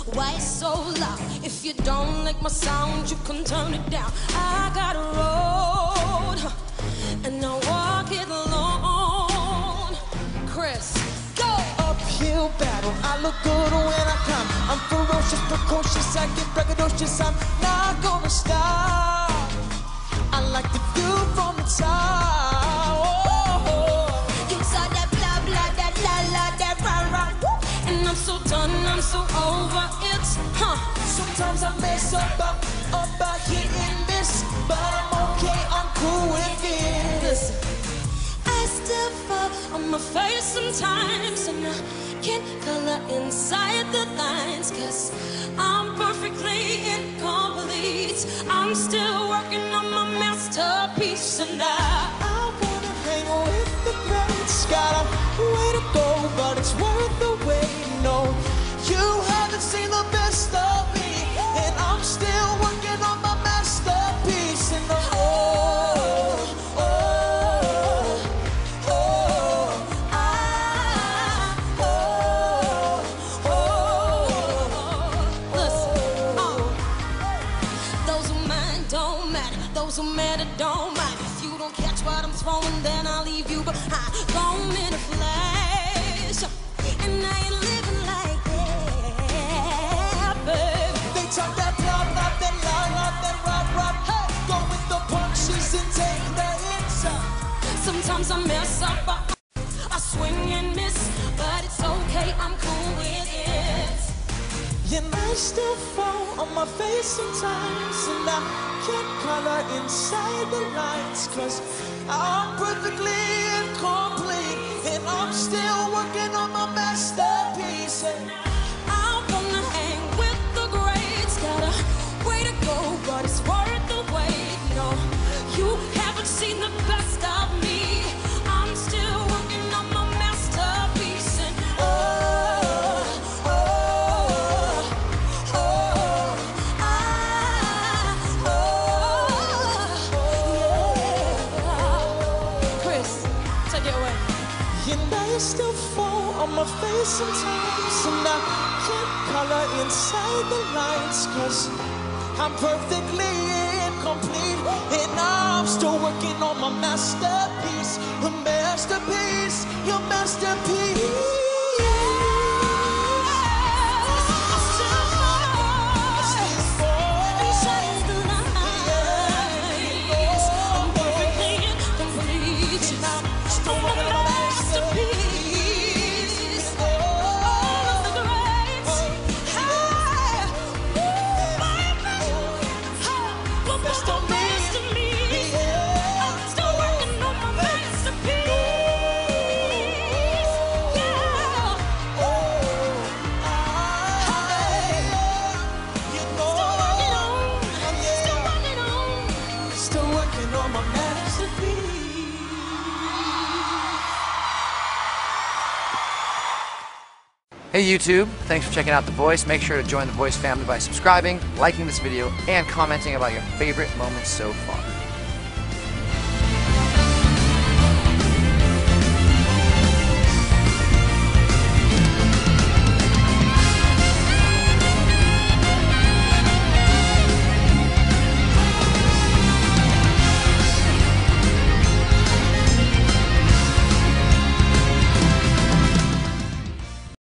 Why it's so loud? If you don't like my sound, you can turn it down. I got a road, and I walk it alone. Chris, go! Uphill battle, I look good when I come. I'm ferocious, precocious, I get braggadocious. I'm not gonna stop. I like the view from the top. You saw that blah blah, that la la, that rah rah, and I'm so done, I'm so over it. Sometimes I mess up hit and miss, but I'm okay, I'm cool with it. Listen, I still fall on my face sometimes, and I can't color inside the lines, 'cause I'm perfectly incomplete. I'm still working on my masterpiece, and I wanna hang with the greats. Got a way to go, but it's worth the wait. No, you haven't seen the best of me, and I'm still working on my masterpiece. And those who matter don't mind. If you don't catch what I'm throwing, then I'll leave you behind. Gone in a flash, and I ain't living like that, babe. they talk that blah blah, that la la, that rah rah. Hey, go with the punches and take the hits. Sometimes I mess up, I swing and miss, but it's okay, I'm cool with it. And I still fall on my face sometimes, and I can't color inside the lines, 'cause I'm perfectly incomplete, and I'm still working on my masterpiece. And I wanna hang with the greats, got a way to go, but it's worth the wait. No, you haven't seen the best of me. I'm still working on my masterpiece, and And I still fall on my face sometimes, and I can't color inside the lines, 'cause I'm perfectly incomplete, and I'm still working on my masterpiece. A masterpiece, your masterpiece. Hey YouTube, thanks for checking out The Voice. Make sure to join The Voice family by subscribing, liking this video, and commenting about your favorite moments so far.